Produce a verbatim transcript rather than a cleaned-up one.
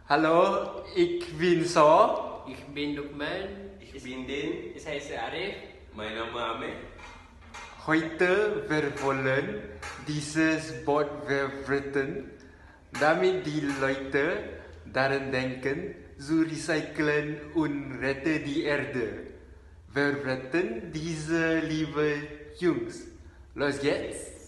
Hallo, ik ben Saw. Ich bin Lukman. Ich bin Den. Ich heiße Arif. Mein Name Ahmed. Heute wir wollen dieses Wort verwenden, damit die Leute daran denken, zu recyceln und retten die Erde. Wir retten diese liebe Jungs. Los geht's!